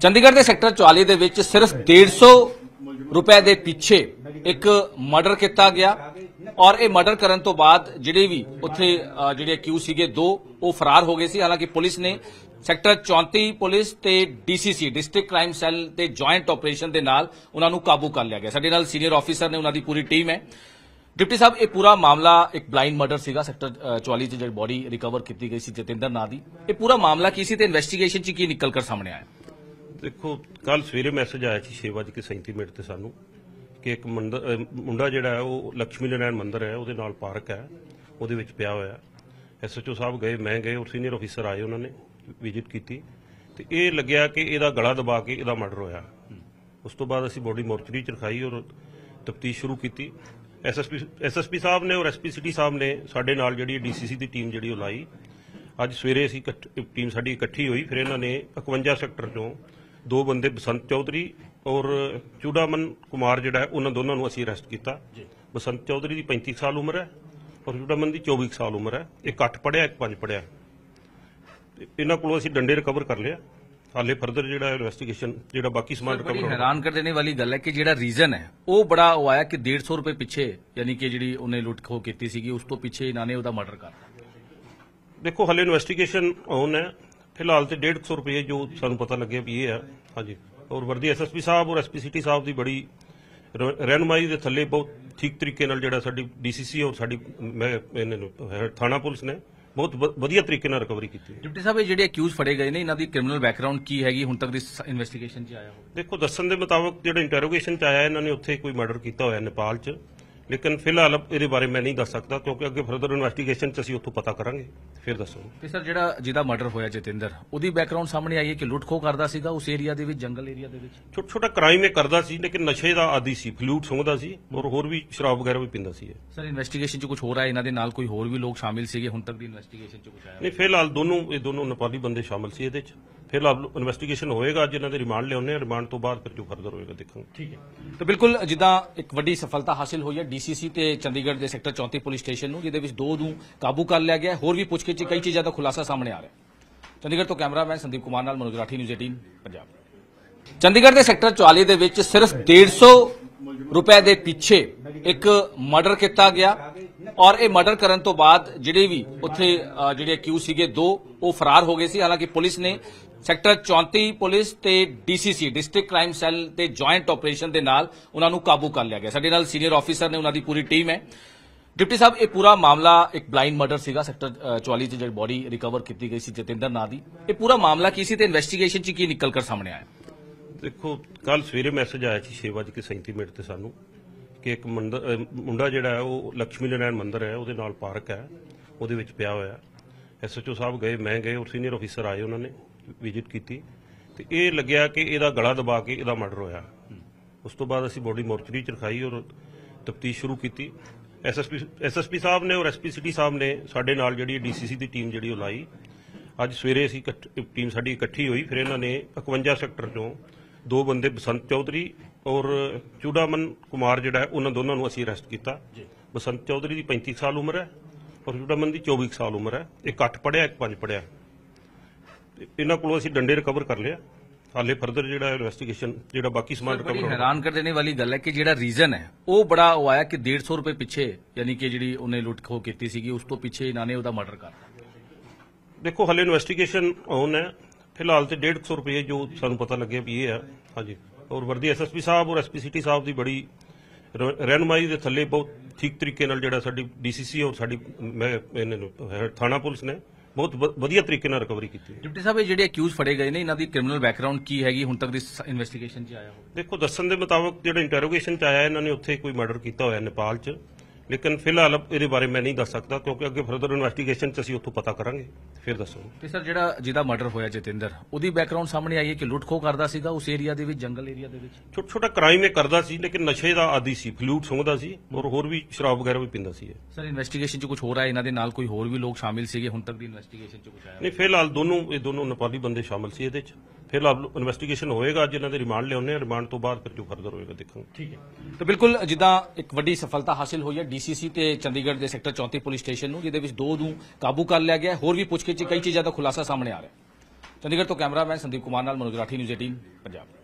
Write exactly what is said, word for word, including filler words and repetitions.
ਚੰਡੀਗੜ੍ਹ ਦੇ ਸੈਕਟਰ ਚੌਵਾਲੀ ਦੇ ਵਿੱਚ ਸਿਰਫ डेढ़ सौ ਰੁਪਏ ਦੇ ਪਿੱਛੇ ਇੱਕ ਮਰਡਰ ਕੀਤਾ ਗਿਆ ਔਰ ਇਹ ਮਰਡਰ ਕਰਨ ਤੋਂ ਬਾਅਦ ਜਿਹੜੇ ਵੀ ਉੱਥੇ ਜਿਹੜੇ ਅਕਿਊਜ਼ ਸੀਗੇ ਦੋ ਉਹ ਫਰਾਰ ਹੋ ਗਏ ਸੀ। ਹਾਲਾਂਕਿ ਪੁਲਿਸ ਨੇ ਸੈਕਟਰ ਚੌਂਤੀ ਪੁਲਿਸ ਤੇ ਡੀਸੀਸੀ ਡਿਸਟ੍ਰਿਕਟ ਕ੍ਰਾਈਮ ਸੈੱਲ ਤੇ ਜੁਆਇੰਟ ਆਪਰੇਸ਼ਨ ਦੇ ਨਾਲ ਉਹਨਾਂ ਨੂੰ ਕਾਬੂ ਕਰ ਲਿਆ ਗਿਆ। ਸਾਡੇ ਨਾਲ ਸੀਨੀਅਰ ਆਫੀਸਰ ਨੇ, ਉਹਨਾਂ ਦੀ ਪੂਰੀ ਟੀਮ ਹੈ। डिप्टी साहब, ये पूरा मामला एक ब्लाइंड मर्डर सीगा सैक्टर चौवाली च जिहड़ी बॉडी रिकवर की गई सी जतिंदर नां दी, ये पूरा मामला की सी ते इन्वेस्टिगेशन च की निकल कर सामने आया? देखो, कल सवेरे मैसेज आया सी छे बज के सैंती मिनट ते सानू कि एक मंदर मुंडा जिहड़ा है वो लक्ष्मी नारायण मंदिर है उहदे नाल पार्क है उहदे विच पिया होया। एसएचओ साहब गए, मैं गए और सीनियर ऑफिसर आए, उन्होंने विजिट की ते ये लग्या कि इहदा गला दबा के इहदा मर्डर होया। उस तो बाद असीं बॉडी मोर्चरी च रखाई और तफ्तीश शुरू की। S S P S S P साहब ने और एस पी सिटी साहब ने साडे नाल जिहड़ी डी सी सी की टीम जिहड़ी लाई। अज सवेरे असीं टीम साडी इकट्ठी हुई, फिर इन्हां ने इकवंजा सैक्टर चों दो बंदे बसंत चौधरी और चूड़ामन कुमार जिहड़ा है उन्हां दोनों नूं असीं अरेस्ट कीता। बसंत चौधरी की पैंती साल उम्र है और चूड़ामन की चौबी साल उम्र है। एक अठ पढ़िया, एक पंज पढ़िया। इन्हां कोलों असीं डंडे रिकवर कर लिया। हाले फर्दर जिहड़ा इन्वेस्टिगेशन जिहड़ा बाकी समान रिकवर हैरान कर देने वाली गल है कि जिहड़ा रीजन है वो बड़ा वो आया कि डेढ़ सौ रुपए पीछे यानी कि जिहड़ी उन्हें लुट खो की सीगी उस तो पीछे इन्हां ने उहदा मर्डर करता। देखो, हाले इन्वेस्टिगेशन ऑन है, फिलहाल तो डेढ़ सौ रुपये जो सानू पता लगे भी ये है। हाँ जी, और वर्दी एस एस पी साहब और एस पी सिटी साहब की बड़ी रहनुमाई के थले बहुत ठीक तरीके नाल जिहड़ा साडी डी सी सी और साडी थाना पुलिस ने बहुत वधिया तरीके नाल रिकवरी की। डिप्टी साहब, ये जिहड़े अक्यूज फड़े गए ने इन्हां दी क्रिमिनल बैकग्राउंड की हैगी हुण तक दी इन्वेस्टिगेशन च आया हो? देखो, दस्सण दे मुताबक जिहड़ा इंटरोगेशन च आया इन्हां ने उत्थे कोई मर्डर किया होया नेपाल च, लेकिन फिलहाल इहदे बारे मैं नहीं दस सकता क्योंकि अगे फर्दर इन्वेस्टिगेशन च असीं उत्थों पता करांगे फिर दस्सो। ते सर, जिहड़ा जिहदा मर्डर होया जतिंदर, उहदी बैकग्राउंड सामने आई है कि लुट खो करदा सीगा उस एरिया दे विच, जंगल एरिया दे विच छोटा छोटा क्राइम ये करदा सी, लेकिन नशे दा आदी सी, फ्लूट सुंघदा सी और होर भी शराब वगैरह भी पींदा सी। सर, इन्वेस्टिगेशन च कुछ हो रहा है, इन्हां दे नाल कोई होर भी लोग शामिल सीगे हुण तक दी इन्वेस्टिगेशन च कुछ आया? नहीं, फिलहाल दोनों ये दोनों नेपाली बंदे शामिल सी इहदे च। फिलहाल इन्वेस्टिगेशन होएगा, जिन्हां दे रिमांड लिआउने, रिमांड तो बाद फिर जो फर्दर होएगा देखांगे। ठीक है, तो बिल्कुल जिद्दां एक वड्डी सफलता हासिल हुई है डीसीसी ते चंडीगढ़ दे सैक्टर चौंती पुलिस स्टेशन नूं, जिहदे विच दो नूं काबू कर लिया गया। होर भी पुछगिछ कई चीज़ां दा खुलासा सामने आ रहा है। चंडीगढ़ तो कैमरामैन संदीप कुमार नाल मनोज राठी, न्यूज़ अठारह पंजाब। चंडीगढ़ के सैक्टर चौवाली दे विच सिर्फ डेढ़ सौ रुपए दे पिछे एक मर्डर किया गया और ये मर्डर करन तो बाद जिहड़े भी उत्थे जिहड़े अक्यूज सीगे दो वो फरार हो गए सी। हालांकि पुलिस ने सैक्टर चौंती पुलिस ते डीसीसी डिस्ट्रिक्ट क्राइम सैल ते जॉइंट आपरेशन दे नाल उन्हां नूं काबू कर लिया गया। साडे नाल सीनियर आफिसर ने, उन्हां दी पूरी टीम है। डिप्टी साहब, ये पूरा मामला एक ब्लाइंड मर्डर सीगा सैक्टर चौवाली च जिहड़ी बॉडी रिकवर की गई सी जतिंदर नां दी, ये पूरा मामला की सी ते इन्वेस्टिगेशन च की निकल कर सामने आया? देखो, कल सवेरे मैसेज आया सी छे बज के सैंती मिनट ते सानू कि एक मंदर मुंडा जिहड़ा है वो लक्ष्मी नारायण मंदिर है उहदे नाल पार्क है उहदे विच पिया होया। एसएचओ साहब गए, मैं गए और सीनियर ऑफिसर आए, उन्होंने विजिट की ते ये लग्या कि इहदा गला दबा के इहदा मर्डर होया। उस तो बाद असीं बॉडी मोर्चरी च रखाई और तफ्तीश शुरू की। S S P S S P साहब ने और एस पी सिटी साहब ने साडे नाल जिहड़ी डी सी सी की टीम जिहड़ी लाई। अज सवेरे असीं टीम साडी इकट्ठी हुई, फिर इन्हां ने इकवंजा सैक्टर चों दो बंदे बसंत चौधरी और चूड़ामन कुमार जिहड़ा है उन्हां दोनों नूं असीं अरेस्ट कीता। बसंत चौधरी की पैंती साल उम्र है और चूड़ामन की चौबी साल उम्र है। एक अठ पढ़िया, एक पंज पढ़िया। इन्हां कोलों असीं डंडे रिकवर कर लिया। हाले फर्दर जिहड़ा इन्वेस्टिगेशन जिहड़ा बाकी समान रिकवर। हैरान कर देने वाली गल है कि जिहड़ा रीजन है वो बड़ा वो आया कि डेढ़ सौ रुपए पीछे यानी कि जिहड़ी उन्हें लुट खो की सीगी उस तो पीछे इन्हां ने उहदा मर्डर करता। देखो, हाले इन्वेस्टिगेशन ऑन है, फिलहाल तो डेढ़ सौ रुपये जो सानू पता लगे भी ये है। हाँ जी, और वर्दी एस एस पी साहब और एस पी सिटी साहब की बड़ी रहनुमाई के थले बहुत ठीक तरीके नाल जिहड़ा साडी डी सी सी और साडी थाना पुलिस ने बहुत वधिया तरीके नाल रिकवरी की। डिप्टी साहब, ये जिहड़े अक्यूज फड़े गए ने इन्हां दी क्रिमिनल बैकग्राउंड की हैगी हुण तक दी इन्वेस्टिगेशन च आया हो? देखो, दस्सण दे मुताबक जिहड़ा इंटरोगेशन च आया इन्हां ने उत्थे कोई मर्डर किया होया नेपाल च, लेकिन फिलहाल इहदे बारे मैं नहीं दस सकता क्योंकि अगे फर्दर इन्वेस्टिगेशन च असीं उत्थों पता करांगे फिर दस्सो। ते सर, जिहड़ा जिहदा मर्डर होया जतिंदर, उहदी बैकग्राउंड सामने आई है कि लुट खो करदा सीगा उस एरिया दे विच, जंगल एरिया दे विच छोटा छोटा क्राइम ये करदा सी, लेकिन नशे दा आदी सी, फ्लूट सुंघदा सी और होर भी शराब वगैरह भी पींदा सी। सर, इन्वेस्टिगेशन च कुछ हो रहा है, इन्हां दे नाल कोई होर भी लोग शामिल सीगे हुण तक दी इन्वेस्टिगेशन च कुछ आया? नहीं, फिलहाल दोनों ये दोनों नेपाली बंदे शामिल सी इहदे च। फिलहाल इन्वेस्टिगेशन होएगा, जिन्हां दे रिमांड लिआउने, रिमांड तो बाद फिर जो फर्दर होएगा देखांगे। ठीक है, तो बिल्कुल जिद्दां एक वड्डी सफलता हासिल हुई है डीसीसी ते चंडीगढ़ दे सैक्टर चौंती पुलिस स्टेशन नूं, जिहदे विच दो नूं काबू कर लिया गया। होर भी पुछगिछ कई चीज़ां दा खुलासा सामने आ रहा है। ਚੰਡੀਗੜ੍ਹ ਤੋਂ ਕੈਮਰਾਮੈਨ ਸੰਦੀਪ ਕੁਮਾਰ ਨਾਲ ਮਨੋਜ ਰਾਠੀ, ਨਿਊਜ਼ ਅਠਾਰਾਂ ਪੰਜਾਬ।